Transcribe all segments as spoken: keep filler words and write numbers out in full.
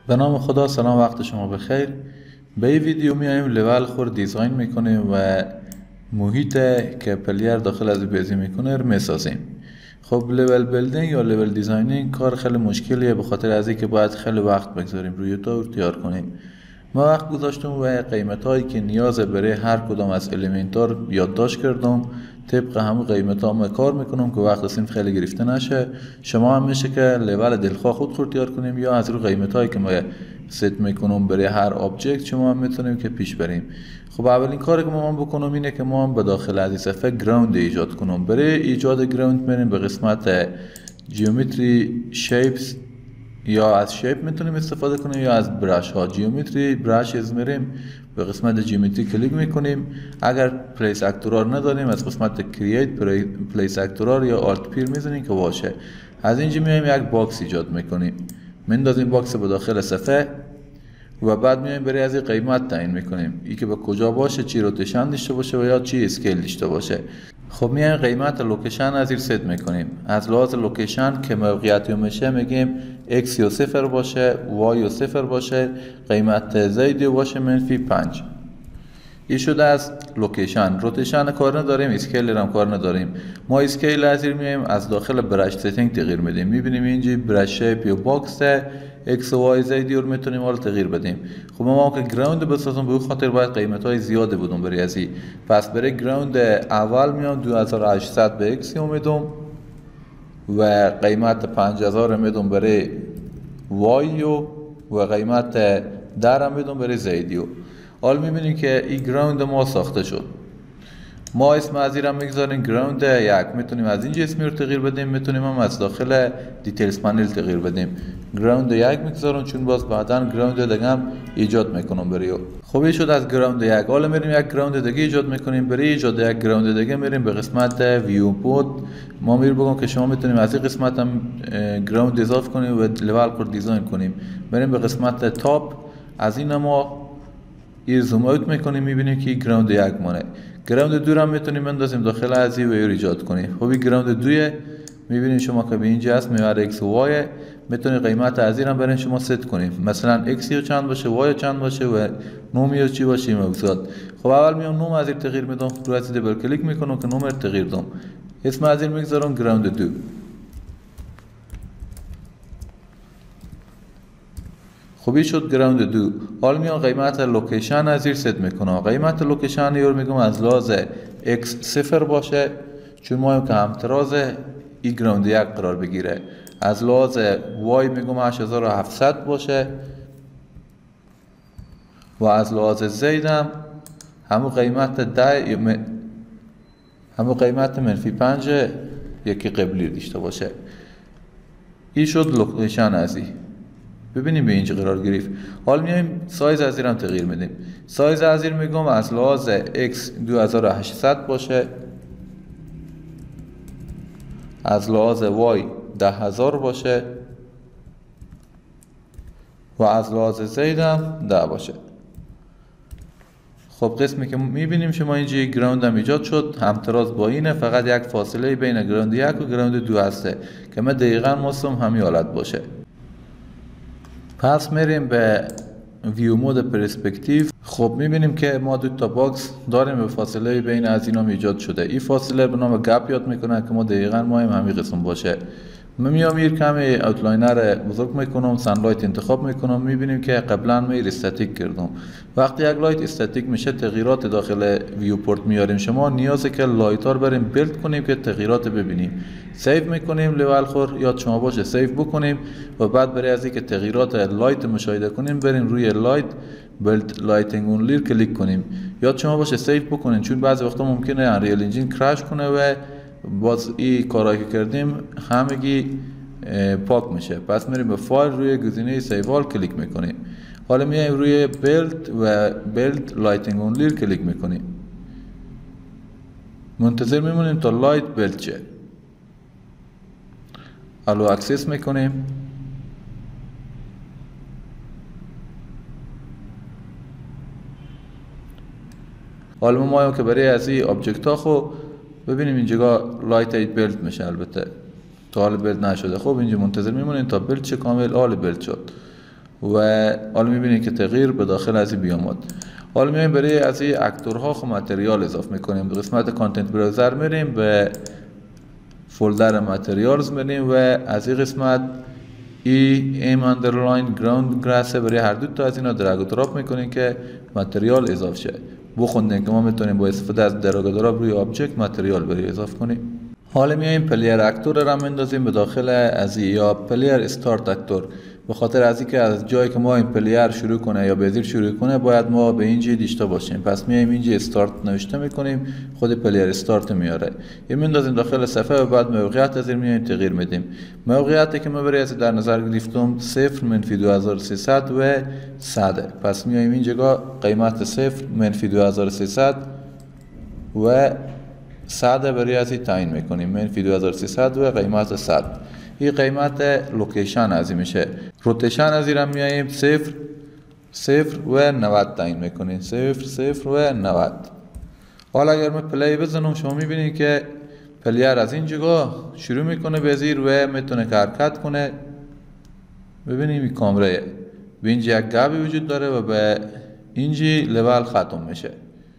به نام خدا. سلام، وقت شما بخیر. به این ویدیو میایم لول خور دیزاین میکنیم و محیط که پلیر داخل از بازی میکنه رو میسازیم. خب لول بیلدینگ یا لول دیزاینینگ کار خیلی مشکلیه، به خاطر از اینکه باید خیلی وقت بگذاریم روی تو تیار کنیم. ما وقت گذاشتم و قیمت هایی که نیازه برای هر کدام از الیمنت ها یادداشت کردم، طبق همون قیمت ها ما کار میکنم که وقت سیم خیلی گرفته نشه. شما هم میشه که لول دلخواه خود خود تیار کنیم یا از رو قیمت هایی که ما ست میکنم برای هر آبجکت شما هم میتونیم که پیش بریم. خب اولین کاری که ما بکنم اینه که ما هم به داخل از این صفحه گراوند ایجاد کنم. برای ایجاد گراوند میریم به قسمت جیومتری شیپس، یا از شیپ میتونیم استفاده کنیم یا از برش ها. جیومتری برشز میریم به قسمت جیومتری کلیک میکنیم. اگر پلیس اکتورار نداریم از قسمت کرییت پلیس اکتورار یا آلت پیر میزنیم که باشه. از اینجا میایم یک باکس ایجاد میکنیم، مندازیم باکس به داخل صفحه و بعد میایم برای از این قیمت تعیین میکنیم، ای که به کجا باشه، چی روتیشن داشته باشه و یا چی اسکیل داشته باشه. خب میایم قیمت لوکیشن از این ست میکنیم. از لحاظ لوکیشن که موقعیتی میشه میگیم x یا صفر باشه، y یا صفر باشه، قیمت زیدی باشه منفی پنج. این شده از لوکیشن. روتیشن کار نداریم، اسکیل هم کار نداریم. ما اسکیل از این میایم از داخل برش ستینگ تغییر میدیم. میبینیم اینجا برش شیپ یا باکس x و y زیدی رو میتونیم حالا تغییر بدیم. خب ما که گراوند بسازم به خاطر باید قیمت های زیاده بدم برای ازی. پس برای گراوند اول میام دو هزار و هشتصد به x میدم و قیمت پنج هزار میدم برای y و قیمت ده میدم برای زیدیو. حالا میبینیم که این گراوند ما ساخته شد. ما اسم از این هم میگذاریم گراوند یک. میتونیم از اینجا اسمی رو تغییر بدیم، میتونیم هم از داخل دیتیلز پنل تغییر بدیم. گراوند یک میگذارم چون باز بعدا گراوند دیگه هم ایجاد میکنم برای. خب این شد از گراوند یک. حالا میریم یک گراوند دیگه ایجاد میکنیم. برای ایجاد یک گراوند دیگه میریم به قسمت ویو بود. ما میریم بگم که شما میتونیم از این قسمت هم گراوند اضافه کنیم و لول کور دیزاین کنیم. میریم به قسمت تاپ. از این ما این زوم اوت میکنیم، میبینیم که گراوند یک مونه. گراوند دو رو هم میتونیم بندازیم داخل از این و ایجاد کنیم. خب این گراوند دویه، میبینید شما که به اینجا هست میاره x و y. میتونید قیمت از این هم برای شما ست کنیم، مثلا x یا چند باشه، y چند باشه و نوم یا چی باشه موضوعات. خب اول میام نوم از این تغییر میدم، روی از دبل کلیک میکنم که نوم رو تغییر دم. اسم از این میگذارم گراوند دو. خب این شد گراوند دو. حالا میام قیمت لوکیشن از این ست میکنم. قیمت لوکیشن رو میگم از لحاظ x صفر باشه چون ما که همتراز ای گراوند یک قرار بگیره. از لحاظ y میگم هشت هزار و هفتصد باشه و از لحاظ زیدم همون قیمت ده همون قیمت منفی پنج یکی قبلی داشته باشه. این شد لوکیشن از این. ببینیم به اینجا قرار گرفت. حالا میایم سایز از این هم تغییر میدیم. سایز از این میگم از لحاظ x دو هزار و هشتصد باشه، از لحاظ y ده هزار باشه و از لحاظ زید هم ده باشه. خب قسمی که میبینیم شما اینجا گراوند هم ایجاد شد، همتراز با اینه، فقط یک فاصله بین گراوند یک و گراوند دو هسته که من دقیقا مستم همین حالت باشه. پس میریم به ویو مود پرسپکتیو. خب میبینیم که ما دو تا باکس داریم به فاصله بین از اینا ایجاد شده. این فاصله به نام گپ یاد میکنه که ما دقیقاً ما هم همین قسم باشه. من میام این کمی اوتلاینر بزرگ میکنم، سنلایت انتخاب میکنم. میبینیم که قبلا من استاتیک کردم. وقتی یک لایت استاتیک میشه تغییرات داخل ویو پورت میاریم. شما نیازه که لایت ها رو بریم بیلد کنیم که تغییرات ببینیم. سیو میکنیم لول خور، یاد شما باشه سیو بکنیم و بعد برای از اینکه تغییرات لایت مشاهده کنیم بریم روی لایت بیلد لایتینگ اونلی کلیک کنیم. یاد شما باشه سیو بکنین چون بعضی وقتا ممکنه انریل انجین کرش کنه و باز این کارایی که کردیم همگی پاک میشه. پس میریم به فایل روی گزینه سیو آل کلیک میکنیم. حالا میایم روی بیلد و بیلد لایتینگ اونلی کلیک میکنیم. منتظر میمونیم تا لایت بیلد شه. الو اکسس میکنیم. حالا ما که برای از این آبجکت ها خو ببینیم اینجا لایت ایت بیلد میشه. البته تا حال بیلد نشده. خب اینجا منتظر میمونیم تا بیلد شه کامل. حال بیلد شد. و حالا میبینید که تغییر به داخل از این بیامد. حالا میایم برای از این اکتورها خب متریال اضافه میکنیم. به قسمت کانتنت براوزر میریم، به فولدر متریالز میریم و از این قسمت ای ام اندرلاین گراوند گراس برای هر دو تا از اینا درگ و دراپ میکنیم که متریال اضافه شه. بخوندیم که ما میتونیم با استفاده از درگ و دراپ روی آبجکت متریال برای اضافه کنیم. حالا میایم پلیر اکتور را میندازیم به داخل از این یا پلیر استارت اکتور. به خاطر از اینکه از جایی که ما این پلیر شروع کنه یا بازی شروع کنه باید ما به اینجا دیشته باشیم. پس میایم اینجا استارت نوشته میکنیم، خود پلیر استارت میاره. این میندازیم داخل صفحه و بعد موقعیت از این میایم تغییر میدیم. موقعیتی که ما برای در نظر گرفتم صفر منفی دو هزار و سیصد و صد. پس میایم اینجا قیمت صفر منفی دو هزار و سیصد و صد برای از این تعیین میکنیم. منفی دو هزار و سیصد و قیمت صد. این قیمت لوکیشن از این میشه. روتیشن از این میاییم صفر صفر و نود تعیین میکنیم. صفر صفر و نود. حالا اگر من پلی بزنم شما میبینید که پلیر از این جگاه شروع میکنه به زیر و میتونه که حرکت کنه. ببینیم این کامره به اینجا یک گابی وجود داره و به اینجا لول ختم میشه.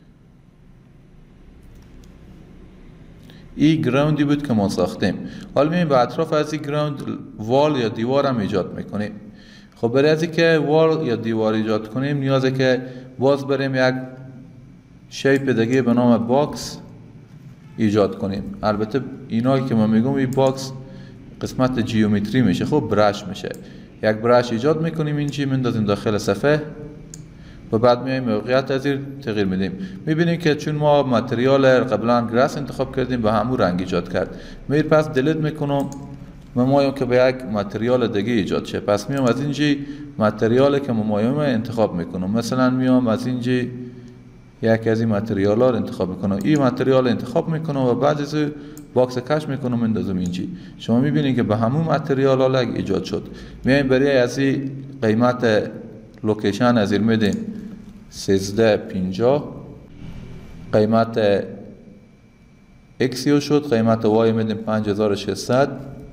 این گراوندی بود که ما ساختیم. حالا میایم به اطراف از این گراوند وال یا دیوار هم ایجاد میکنیم. خب برای از اینکه وال یا دیوار ایجاد کنیم نیازه که باز بریم یک شیپ دیگه به نام باکس ایجاد کنیم. البته اینایی که ما میگم این باکس قسمت جیومتری میشه. خب برش میشه. یک برش ایجاد میکنیم اینجا میندازیم داخل صفحه و بعد میایم موقعیت از این تغییر میدیم. میبینیم که چون ما متریال قبلا گراس انتخاب کردیم به همون رنگ ایجاد کرد. میر پس دلیت میکنم ممایم که به یک متریال دیگه ایجاد شه. پس میام از اینجا متریالی که ممایم انتخاب میکنم. مثلا میام از اینجا یک از این متریال ها رو انتخاب میکنم. این متریال انتخاب میکنم و بعد از باکس کش میکنم میندازم اینجا. شما میبینید که به همون متریال ها ایجاد شد. میایم برای از این قیمت لوکیشن از این میدیم سیزده پنجاه. قیمت اکسیو شد. قیمت وای میدیم پنج هزار و ششصد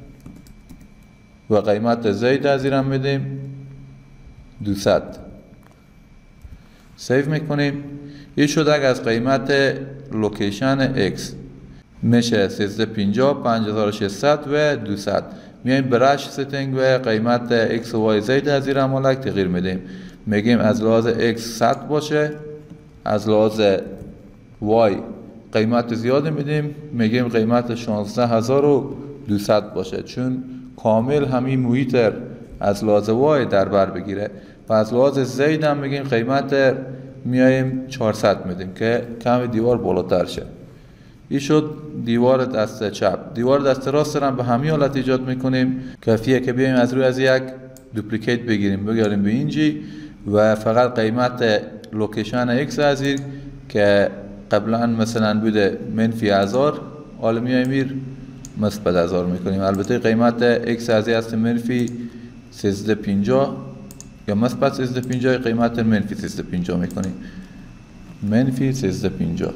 و قیمت زید از این میدیم دویست. سیو میکنیم. این شد اگر از قیمت لوکیشن اکس میشه سیزده پنجاه، پنج هزار و ششصد و دویست. میایم برش ستینگ و قیمت اکس و وای زید از این مالک تغییر میدیم. میگیم از لحاظ اکس صد باشه، از لحاظ وای قیمت زیاد میدیم. میگیم قیمت شانزده هزار و دویست باشه چون کامل همین محیط از لحاظ وای در بر بگیره. و از لحاظ زید هم میگیم قیمت میایم چهارصد میدیم که کم دیوار بالاتر شه. این شد دیوار دست چپ. دیوار دست راست هم به همین حالت ایجاد میکنیم. کافیه که بیایم از روی از یک دوپلیکیت بگیریم بگیریم به اینجی و فقط قیمت لوکیشن اکس از این که قبلا مثلا بوده منفی هزار حالا میایم میر مثبت هزار میکنیم. البته قیمت اکس از این هست منفی سیزده پنجاه یا مثبت سیزده پنجاه. قیمت منفی سیزده پنجاه میکنیم. منفی سیزده پنجاه.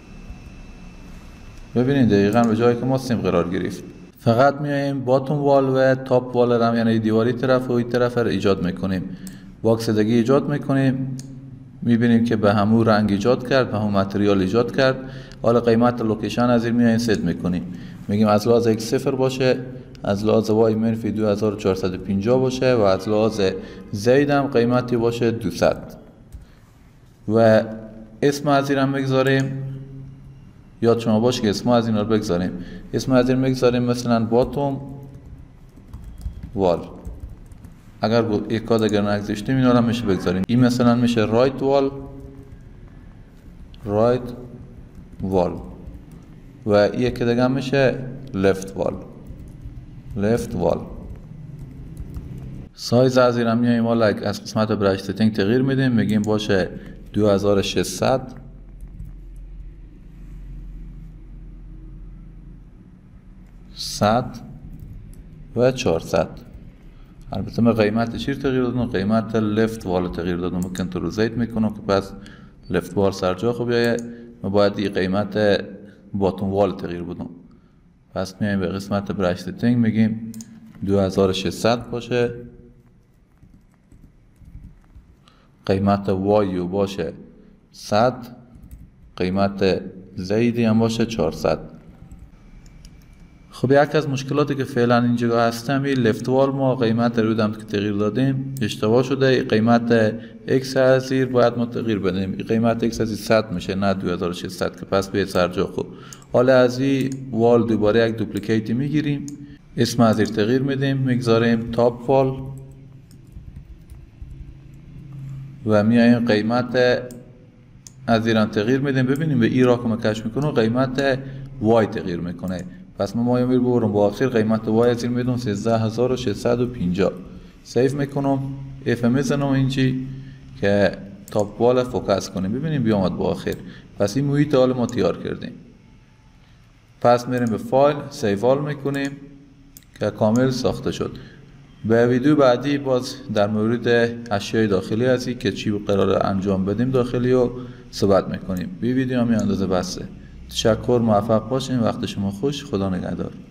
ببینید دقیقا به جایی که ما سیم قرار گرفت. فقط میایم باتوم وال و تاپ وال هم یعنی دیواری طرف و این طرف رو ایجاد میکنیم. باکس دیگه ایجاد میکنیم. میبینیم که به همون رنگ ایجاد کرد، به همون متریال ایجاد کرد. حالا قیمت لوکیشن از این میایم ست میکنیم. میگیم از لحاظ اکس صفر باشه، از لحاظ وای منفی دو هزار و چهارصد و پنجاه باشه و از لحاظ زید هم قیمتی باشه دویست. و اسم از این هم بگذاریم. یاد شما باشه که اسم از این رو بگذاریم. اسم از این میگذاریم مثلا باتوم وال. اگر یک کاد اگر نگذاشتیم اینا رو میشه بگذاریم. این مثلا میشه رایت وال رایت وال و یک دیگه هم میشه لفت وال لفت وال. سایز از این هم میایم حالا از قسمت برش ستینگ تغییر میدیم. میگیم باشه دو هزار و ششصد صد و چهارصد. البته من قیمت چیر تغییر دادم، قیمت لفت وال تغییر دادم. من کنترل زید میکنم که پس لفت وال سر جا خوب بیایه. من باید این قیمت باتوم وال تغییر بدم. پس میایم به قسمت برش ستینگ میگیم دو هزار و ششصد باشه قیمت وای باشه صد، قیمت زیدی هم باشه چهارصد. خب یک از مشکلاتی که فعلا اینجا هست همین لفت وال، ما قیمت رودم که تغییر دادیم اشتباه شده، قیمت x از زیر باید ما تغییر بدیم، قیمت x از صد میشه نه دو هزار و ششصد که پس به سرجا. خوب حالا از این وال دوباره یک دوپلیکیتی میگیریم، اسم از زیر تغییر میدیم، میگذاریم تاپ وال و میایم قیمت از زیر تغییر میدیم. ببینیم به این را کمکش میکنه قیمت وای تغییر میکنه. پس ما مایم رو ببرم با آخر قیمت وای از زیر میدون سیزده هزار و ششصد و پنجاه. سیف میکنم، اف میزنم اینجی که تاپ وال فوکس کنیم. ببینیم بیامد با آخر. پس این محیط حال ما تیار کردیم. پس میریم به فایل سیف آل میکنیم که کامل ساخته شد. به ویدیو بعدی باز در مورد اشیای داخلی هستی که چی قرار انجام بدیم داخلی رو صحبت میکنیم. بی ویدیو همین اندازه بسه. تشکر، موفق باشین، وقت شما خوش، خدا نگهدار.